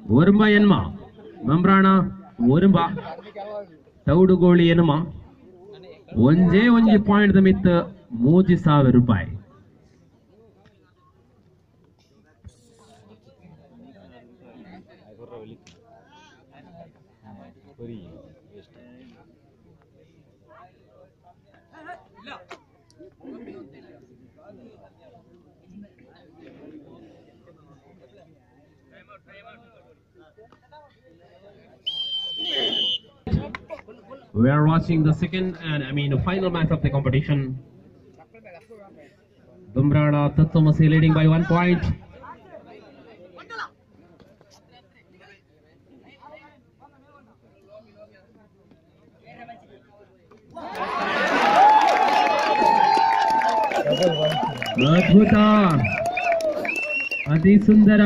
ಒರುಂಬ ಎನ್ಮ ಬಂಬ್ರಾಣ ಒರುಂಬ ತೌಡುಗೋಳಿ ಎನ್ಮ ಒಂಜೇ ಒಂಜಿ ಪಾಯಿಂಟ್ ಮಿತ್ತ 3000 ರೂಪಾಯಿ. We are watching the final match of the competition. Bumrana Tatsamasi leading by 1 point. ಅದ್ಭುತ, ಅತಿ ಸುಂದರ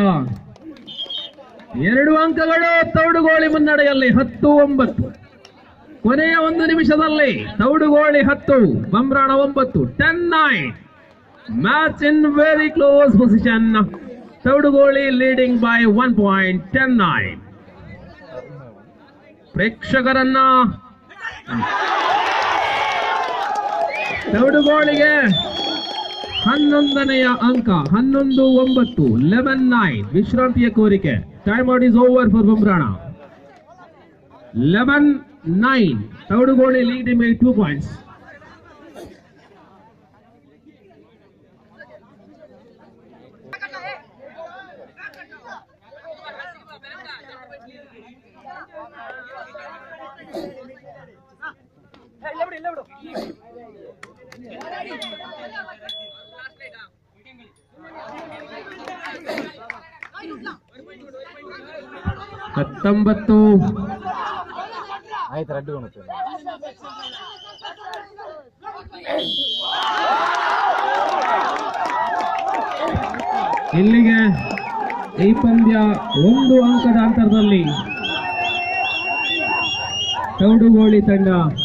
2 ಅಂಕಗಳು ತೌಡುಗೋಳಿ ಮುನ್ನಡೆಯಲ್ಲಿ 10-9. ಕೊನೆಯ 1 ನಿಮಿಷದಲ್ಲಿ Thaudugoli 10 Bambrana 9. 10-9. Match in very close position. Thaudugoli leading by 1 point. 10-9. ಪ್ರೇಕ್ಷಕರನ್ನ ತೌಡುಗೋಳಿಗೆ 11ನೆಯ ಅಂಕ 11-9. 11-9 ವಿಶ್ರಾಂತಿಯ ಕೋರಿಕೆ. Time out is over for Bambrana. 11-9 Thaudugoli leading by 2 points. ಇಲ್ಲಿಗೆ ಈ ಪಂದ್ಯ 1 ಅಂಕದ ಅಂತರದಲ್ಲಿ ತೌಡುಗೋಳಿ ತಂಡ